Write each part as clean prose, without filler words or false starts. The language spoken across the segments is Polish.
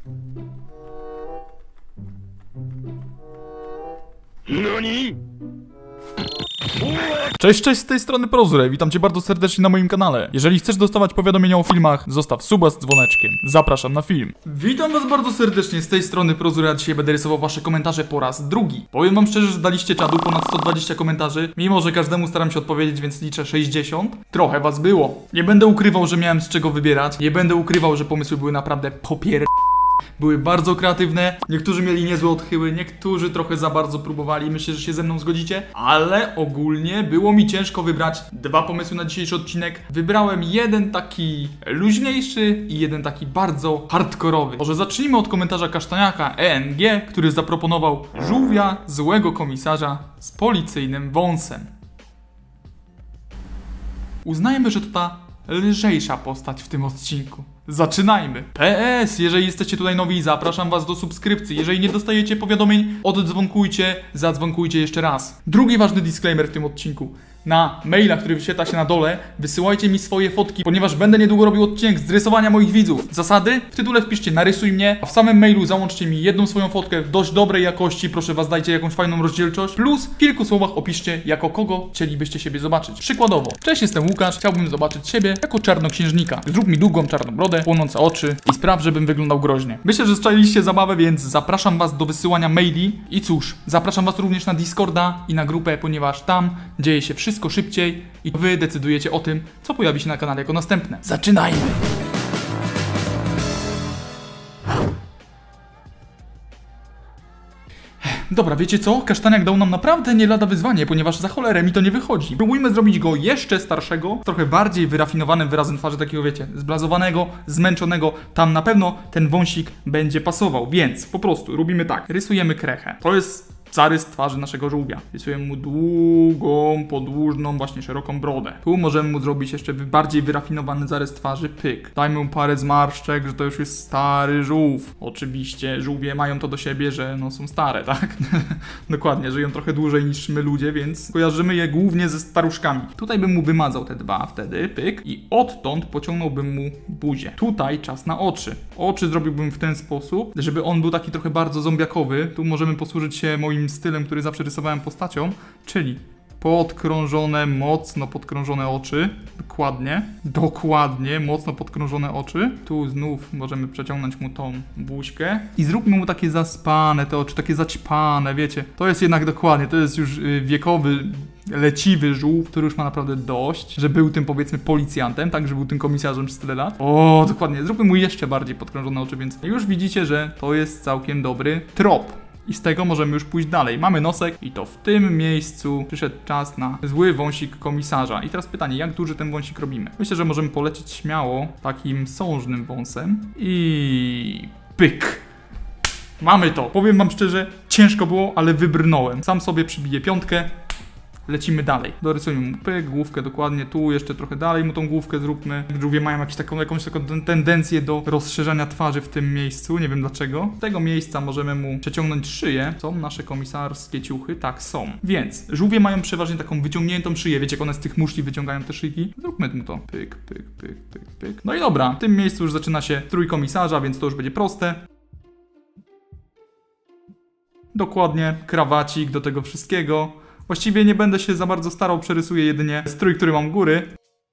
NANI?! Cześć, z tej strony Prozure, witam cię bardzo serdecznie na moim kanale. Jeżeli chcesz dostawać powiadomienia o filmach, zostaw suba z dzwoneczkiem. Zapraszam na film. Witam was bardzo serdecznie, z tej strony Prozure, a dzisiaj będę rysował wasze komentarze po raz drugi. Powiem wam szczerze, że daliście czadu ponad 120 komentarzy, mimo że każdemu staram się odpowiedzieć, więc liczę 60. Trochę was było. Nie będę ukrywał, że miałem z czego wybierać. Nie będę ukrywał, że pomysły były naprawdę były bardzo kreatywne, niektórzy mieli niezłe odchyły, niektórzy trochę za bardzo próbowali, myślę, że się ze mną zgodzicie, ale ogólnie było mi ciężko wybrać dwa pomysły na dzisiejszy odcinek. Wybrałem jeden taki luźniejszy i jeden taki bardzo hardkorowy. Może zacznijmy od komentarza Kasztaniaka ENG, który zaproponował żółwia złego komisarza z policyjnym wąsem. Uznajmy, że to ta lżejsza postać w tym odcinku. Zaczynajmy! PS, jeżeli jesteście tutaj nowi, zapraszam was do subskrypcji. Jeżeli nie dostajecie powiadomień, oddzwonkujcie, zadzwonkujcie jeszcze raz. Drugi ważny disclaimer w tym odcinku. Na maila, który wyświetla się na dole, wysyłajcie mi swoje fotki, ponieważ będę niedługo robił odcinek z rysowania moich widzów. Zasady? W tytule wpiszcie narysuj mnie, a w samym mailu załączcie mi jedną swoją fotkę w dość dobrej jakości, proszę was, dajcie jakąś fajną rozdzielczość, plus w kilku słowach opiszcie, jako kogo chcielibyście siebie zobaczyć. Przykładowo, cześć, jestem Łukasz, chciałbym zobaczyć siebie jako czarnoksiężnika. Zrób mi długą czarną brodę, płonące oczy i spraw, żebym wyglądał groźnie. Myślę, że zczaliliście zabawę, więc zapraszam was do wysyłania maili i cóż, zapraszam was również na Discorda i na grupę, ponieważ tam dzieje się wszystko szybciej i wy decydujecie o tym, co pojawi się na kanale jako następne. Zaczynajmy! Dobra, wiecie co? Kasztaniak dał nam naprawdę nie lada wyzwanie, ponieważ za cholerę mi to nie wychodzi. Próbujmy zrobić go jeszcze starszego, trochę bardziej wyrafinowanym wyrazem twarzy, takiego wiecie, zblazowanego, zmęczonego. Tam na pewno ten wąsik będzie pasował, więc po prostu robimy tak. Rysujemy krechę. To jest zarys twarzy naszego żółwia. Rysujemy mu długą, podłużną, właśnie szeroką brodę. Tu możemy mu zrobić jeszcze bardziej wyrafinowany zarys twarzy, pyk. Dajmy mu parę zmarszczek, że to już jest stary żółw. Oczywiście żółwie mają to do siebie, że no są stare, tak? Dokładnie, żyją trochę dłużej niż my ludzie, więc kojarzymy je głównie ze staruszkami. Tutaj bym mu wymazał te dwa wtedy, pyk. I odtąd pociągnąłbym mu buzię. Tutaj czas na oczy. Oczy zrobiłbym w ten sposób, żeby on był taki trochę bardzo zombiakowy. Tu możemy posłużyć się moim stylem, który zawsze rysowałem postacią, czyli podkrążone, mocno podkrążone oczy. Dokładnie, mocno podkrążone oczy. Tu znów możemy przeciągnąć mu tą buźkę i zróbmy mu takie zaspane te oczy, takie zaćpane, wiecie. To jest jednak dokładnie, to jest już wiekowy, leciwy żółw, który już ma naprawdę dość, że był tym, powiedzmy, policjantem, tak, że był tym komisarzem przez tyle lat. O, dokładnie, zróbmy mu jeszcze bardziej podkrążone oczy, więc już widzicie, że to jest całkiem dobry trop. I z tego możemy już pójść dalej. Mamy nosek i to w tym miejscu przyszedł czas na zły wąsik komisarza. I teraz pytanie, jak duży ten wąsik robimy? Myślę, że możemy polecieć śmiało takim sążnym wąsem i pyk. Mamy to. Powiem wam szczerze, ciężko było, ale wybrnąłem. Sam sobie przybiję piątkę. Lecimy dalej. Dorysujmy mu pyk, główkę dokładnie, tu jeszcze trochę dalej mu tą główkę zróbmy. Żółwie mają jakąś taką tendencję do rozszerzania twarzy w tym miejscu, nie wiem dlaczego. Z tego miejsca możemy mu przeciągnąć szyję. Są nasze komisarskie ciuchy? Tak, są. Więc żółwie mają przeważnie taką wyciągniętą szyję, wiecie jak one z tych muszli wyciągają te szyjki? Zróbmy mu to. Pyk, pyk, pyk, pyk, pyk. No i dobra, w tym miejscu już zaczyna się strój komisarza, więc to już będzie proste. Dokładnie, krawacik do tego wszystkiego. Właściwie nie będę się za bardzo starał, przerysuję jedynie strój, który mam u góry.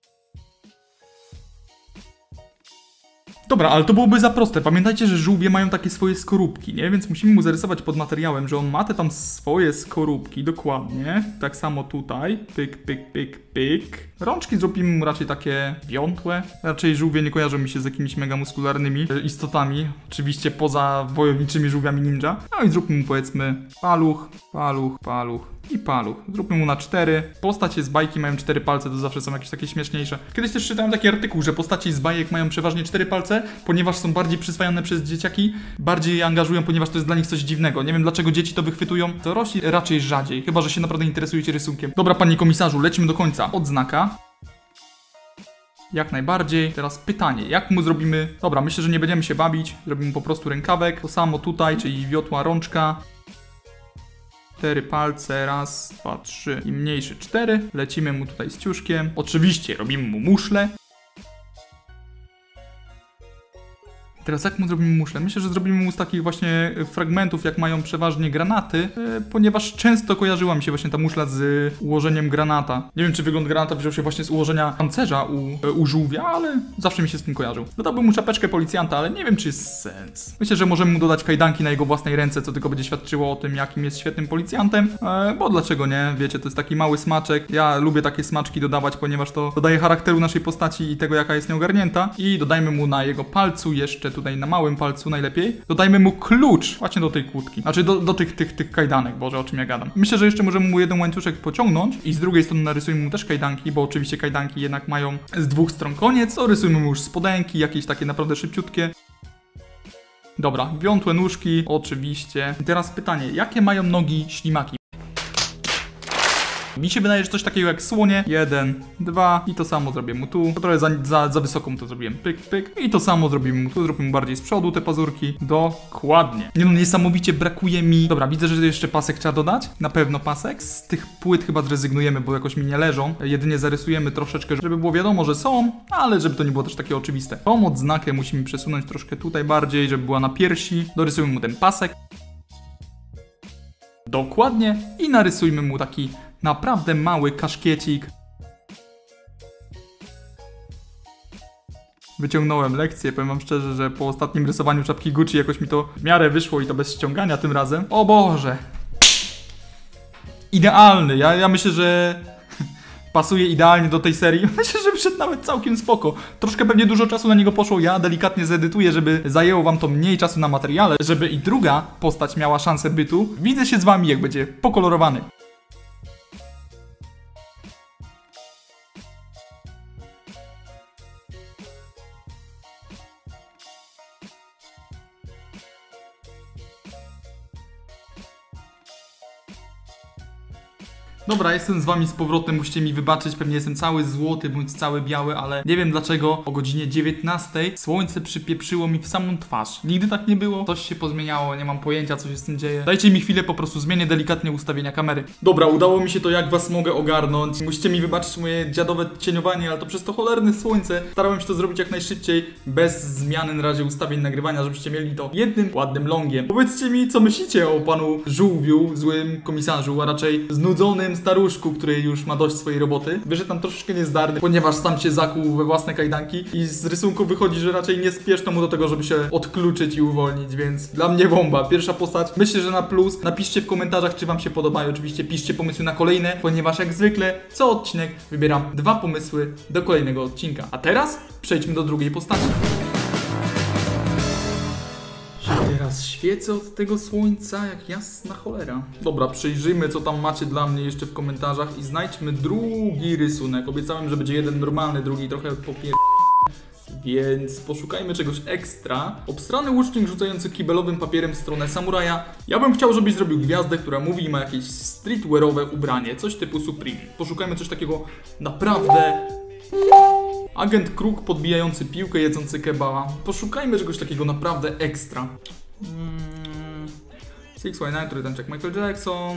Dobra, ale to byłoby za proste. Pamiętajcie, że żółwie mają takie swoje skorupki, nie? Więc musimy mu zarysować pod materiałem, że on ma te tam swoje skorupki, dokładnie. Tak samo tutaj. Pyk, pyk, pyk, pyk. Rączki zrobimy mu raczej takie wiątłe. Raczej żółwie nie kojarzą mi się z jakimiś mega muskularnymi istotami. Oczywiście poza wojowniczymi żółwiami ninja. No i zróbmy mu, powiedzmy, paluch, paluch, paluch i paluch. Zróbmy mu na 4. Postacie z bajki mają 4 palce, to zawsze są jakieś takie śmieszniejsze. Kiedyś też czytałem taki artykuł, że postacie z bajek mają przeważnie 4 palce, ponieważ są bardziej przyswajane przez dzieciaki, bardziej je angażują, ponieważ to jest dla nich coś dziwnego. Nie wiem dlaczego dzieci to wychwytują. Dorośli raczej rzadziej, chyba że się naprawdę interesujecie rysunkiem. Dobra, panie komisarzu, lecimy do końca. Odznaka. Jak najbardziej. Teraz pytanie, jak mu zrobimy... Dobra, myślę, że nie będziemy się bawić. Zrobimy po prostu rękawek. To samo tutaj, czyli wiotła rączka. 4 palce, raz, 2, 3 i mniejszy 4. Lecimy mu tutaj z ciuszkiem. Oczywiście robimy mu muszlę. Teraz jak mu zrobimy muszlę? Myślę, że zrobimy mu z takich właśnie fragmentów, jak mają przeważnie granaty, ponieważ często kojarzyła mi się właśnie ta muszla z ułożeniem granata. Nie wiem, czy wygląd granata wziął się właśnie z ułożenia pancerza u żółwia, ale zawsze mi się z tym kojarzył. Dodałbym mu czapeczkę policjanta, ale nie wiem, czy jest sens. Myślę, że możemy mu dodać kajdanki na jego własnej ręce, co tylko będzie świadczyło o tym, jakim jest świetnym policjantem, bo dlaczego nie? Wiecie, to jest taki mały smaczek. Ja lubię takie smaczki dodawać, ponieważ to dodaje charakteru naszej postaci i tego, jaka jest nieogarnięta. I dodajmy mu na jego palcu, jeszcze tutaj na małym palcu najlepiej, dodajmy mu klucz właśnie do tej kłódki. Znaczy do tych kajdanek, Boże, o czym ja gadam. Myślę, że jeszcze możemy mu jeden łańcuszek pociągnąć i z drugiej strony narysujmy mu też kajdanki, bo oczywiście kajdanki jednak mają z dwóch stron koniec. To rysujmy mu już spodenki, jakieś takie naprawdę szybciutkie. Dobra, wiątłe nóżki, oczywiście. I teraz pytanie, jakie mają nogi ślimaki? Mi się wydaje, że coś takiego jak słonie. 1, 2 i to samo zrobię mu tu. To trochę za wysoką to zrobiłem. Pyk, pyk. I to samo zrobimy mu tu. Zrobimy bardziej z przodu te pazurki. Dokładnie. Nie no, niesamowicie brakuje mi... Dobra, widzę, że jeszcze pasek trzeba dodać. Na pewno pasek. Z tych płyt chyba zrezygnujemy, bo jakoś mi nie leżą. Jedynie zarysujemy troszeczkę, żeby było wiadomo, że są, ale żeby to nie było też takie oczywiste. Tą odznakę musimy przesunąć troszkę tutaj bardziej, żeby była na piersi. Dorysujmy mu ten pasek. Dokładnie. I narysujmy mu taki naprawdę mały kaszkiecik. Wyciągnąłem lekcję, powiem wam szczerze, że po ostatnim rysowaniu czapki Gucci jakoś mi to w miarę wyszło i to bez ściągania tym razem. O Boże! Idealny, ja myślę, że pasuje idealnie do tej serii. Myślę, że wyszedł nawet całkiem spoko. Troszkę pewnie dużo czasu na niego poszło, ja delikatnie zedytuję, żeby zajęło wam to mniej czasu na materiale, żeby i druga postać miała szansę bytu. Widzę się z wami, jak będzie pokolorowany. Dobra, jestem z wami z powrotem, musicie mi wybaczyć, pewnie jestem cały złoty bądź cały biały, ale nie wiem dlaczego o godzinie 19 słońce przypieprzyło mi w samą twarz. Nigdy tak nie było, coś się pozmieniało, nie mam pojęcia, co się z tym dzieje. Dajcie mi chwilę, po prostu zmienię delikatnie ustawienia kamery. Dobra, udało mi się to, jak was mogę ogarnąć. Musicie mi wybaczyć moje dziadowe cieniowanie, ale to przez to cholerne słońce starałem się to zrobić jak najszybciej, bez zmiany na razie ustawień nagrywania, żebyście mieli to jednym ładnym longiem. Powiedzcie mi, co myślicie o panu żółwiu, złym komisarzu, a raczej znudzonym staruszku, który już ma dość swojej roboty. Wyszedł tam troszeczkę niezdarny, ponieważ sam się zakuł we własne kajdanki i z rysunku wychodzi, że raczej nie spieszno mu do tego, żeby się odkluczyć i uwolnić, więc dla mnie bomba. Pierwsza postać, myślę, że na plus. Napiszcie w komentarzach, czy wam się podoba i oczywiście piszcie pomysły na kolejne, ponieważ jak zwykle co odcinek wybieram 2 pomysły do kolejnego odcinka. A teraz przejdźmy do drugiej postaci. Teraz świecę od tego słońca jak jasna cholera. Dobra, przejrzyjmy, co tam macie dla mnie jeszcze w komentarzach i znajdźmy drugi rysunek. Obiecałem, że będzie jeden normalny, drugi trochę więc poszukajmy czegoś ekstra. Obstrany łucznik rzucający kibelowym papierem w stronę samuraja. Ja bym chciał, żebyś zrobił gwiazdę, która mówi i ma jakieś streetwearowe ubranie, coś typu Supreme. Poszukajmy coś takiego naprawdę... Agent Kruk podbijający piłkę, jedzący kebaba. Poszukajmy czegoś takiego naprawdę ekstra. 6ix9ine, który tańczy jak Michael Jackson.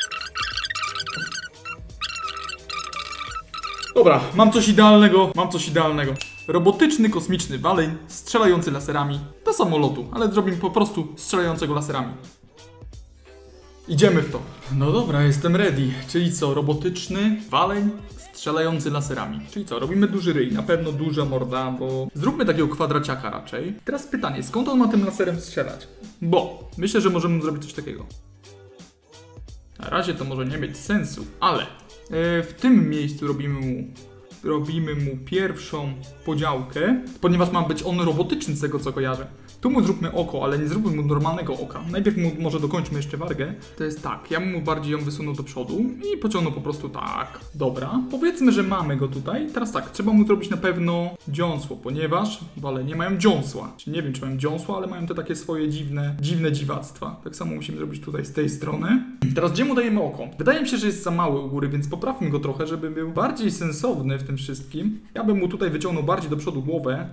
Dobra, mam coś idealnego. Robotyczny, kosmiczny waleń, strzelający laserami do samolotu, ale zrobimy po prostu strzelającego laserami. Idziemy w to. No dobra, jestem ready. Czyli co, robotyczny waleń strzelający laserami. Czyli co, robimy duży ryj, na pewno duża morda, bo zróbmy takiego kwadraciaka raczej. Teraz pytanie, skąd on ma tym laserem strzelać? Bo myślę, że możemy zrobić coś takiego. Na razie to może nie mieć sensu, ale w tym miejscu robimy mu pierwszą podziałkę, ponieważ ma być on robotyczny z tego, co kojarzę. Tu mu zróbmy oko, ale nie zróbmy mu normalnego oka. Najpierw mu może dokończmy jeszcze wargę. To jest tak, ja bym mu bardziej ją wysunął do przodu i pociągnął po prostu tak. Dobra, powiedzmy, że mamy go tutaj. Teraz tak, trzeba mu zrobić na pewno dziąsło, ponieważ walenie mają dziąsła. Nie wiem, czy mają dziąsła, ale mają te takie swoje dziwne dziwactwa. Tak samo musimy zrobić tutaj z tej strony. Teraz gdzie mu dajemy oko? Wydaje mi się, że jest za mały u góry, więc poprawmy go trochę, żeby był bardziej sensowny w tym wszystkim. Ja bym mu tutaj wyciągnął bardziej do przodu głowę.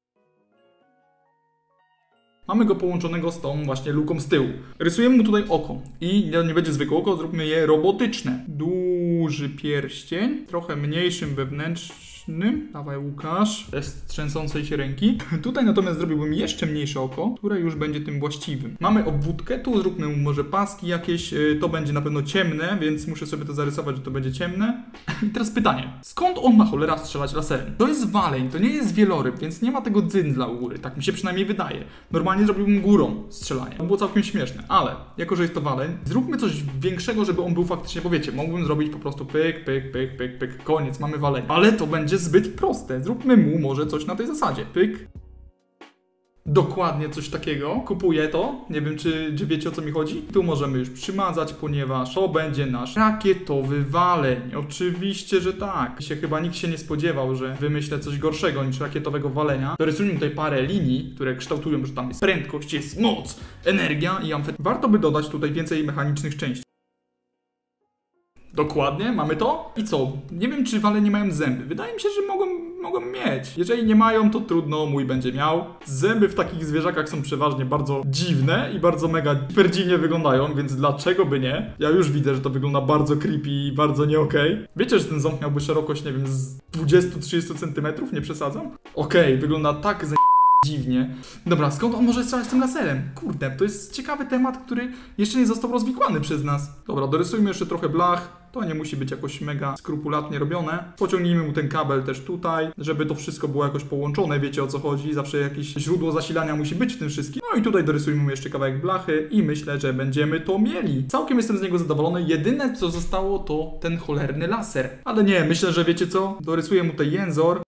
Mamy go połączonego z tą właśnie luką z tyłu. Rysujemy mu tutaj oko. I nie będzie zwykłe oko, zróbmy je robotyczne. Duży pierścień, trochę mniejszym wewnętrznym. magicznym. Dawaj Łukasz, test trzęsącej się ręki. Tutaj natomiast zrobiłbym jeszcze mniejsze oko, które już będzie tym właściwym. Mamy obwódkę, tu zróbmy mu może paski jakieś, to będzie na pewno ciemne, więc muszę sobie to zarysować, że to będzie ciemne. I teraz pytanie, skąd on ma cholera strzelać laserem? To jest waleń, to nie jest wieloryb, więc nie ma tego dzyndzla u góry, tak mi się przynajmniej wydaje. Normalnie zrobiłbym górą strzelanie, to było całkiem śmieszne, ale jako, że jest to waleń, zróbmy coś większego, żeby on był faktycznie, bo wiecie, mógłbym zrobić po prostu pyk, pyk, pyk, pyk, pyk, koniec, mamy walenie. Ale to będzie zbyt proste, zróbmy mu może coś na tej zasadzie, pyk. Dokładnie coś takiego. Kupuję to. Nie wiem, czy wiecie, o co mi chodzi. Tu możemy już przymazać, ponieważ to będzie nasz rakietowy waleń. Oczywiście, że tak. Chyba nikt się nie spodziewał, że wymyślę coś gorszego niż rakietowego walenia. Dorysujmy tutaj parę linii, które kształtują, że tam jest prędkość, jest moc, energia i amfetamina. Warto by dodać tutaj więcej mechanicznych części. Dokładnie, mamy to. I co? Nie wiem, czy walenie mają zęby. Wydaje mi się, że mogą mieć. Jeżeli nie mają, to trudno, mój będzie miał. Zęby w takich zwierzakach są przeważnie bardzo dziwne i bardzo mega super dziwnie wyglądają, więc dlaczego by nie? Ja już widzę, że to wygląda bardzo creepy i bardzo nie okej. Wiecie, że ten ząb miałby szerokość, nie wiem, z 20-30 cm? Nie przesadzam? Okej, wygląda tak dziwnie. Dobra, skąd on może strzelać tym laserem? Kurde, to jest ciekawy temat, który jeszcze nie został rozwikłany przez nas. Dobra, dorysujmy jeszcze trochę blach. To nie musi być jakoś mega skrupulatnie robione. Pociągnijmy mu ten kabel też tutaj, żeby to wszystko było jakoś połączone, wiecie o co chodzi. Zawsze jakieś źródło zasilania musi być w tym wszystkim. No i tutaj dorysujmy mu jeszcze kawałek blachy i myślę, że będziemy to mieli. Całkiem jestem z niego zadowolony. Jedyne co zostało to ten cholerny laser. Ale nie, myślę, że wiecie co? Dorysuję mu ten jęzor.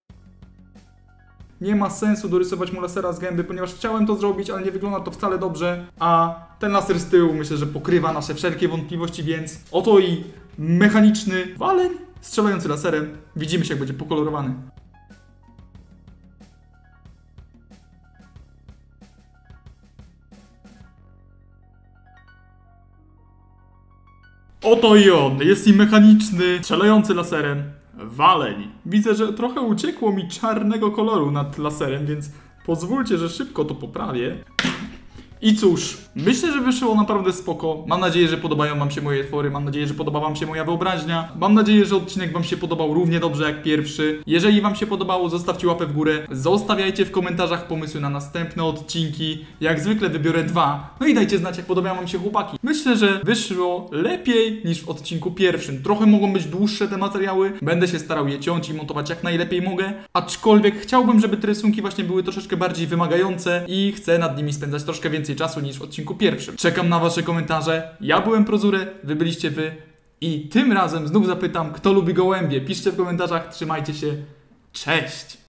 Nie ma sensu dorysować mu lasera z gęby, ponieważ chciałem to zrobić, ale nie wygląda to wcale dobrze. A ten laser z tyłu myślę, że pokrywa nasze wszelkie wątpliwości, więc oto i mechaniczny waleń strzelający laserem. Widzimy się, jak będzie pokolorowany. Oto i on, jest i mechaniczny, strzelający laserem waleń. Widzę, że trochę uciekło mi czarnego koloru nad laserem, więc pozwólcie, że szybko to poprawię. I cóż, myślę, że wyszło naprawdę spoko. Mam nadzieję, że podobają wam się moje twory, mam nadzieję, że podoba wam się moja wyobraźnia. Mam nadzieję, że odcinek wam się podobał równie dobrze jak pierwszy. Jeżeli wam się podobało, zostawcie łapę w górę. Zostawiajcie w komentarzach pomysły na następne odcinki. Jak zwykle wybiorę 2. No i dajcie znać, jak podobają wam się chłopaki. Myślę, że wyszło lepiej niż w odcinku pierwszym. Trochę mogą być dłuższe te materiały. Będę się starał je ciąć i montować jak najlepiej mogę. Aczkolwiek chciałbym, żeby te rysunki właśnie były troszeczkę bardziej wymagające i chcę nad nimi spędzać troszkę więcej czasu niż w odcinku pierwszym. Czekam na wasze komentarze. Ja byłem Prozure, wy byliście wy i tym razem znów zapytam, kto lubi gołębie. Piszcie w komentarzach, trzymajcie się. Cześć!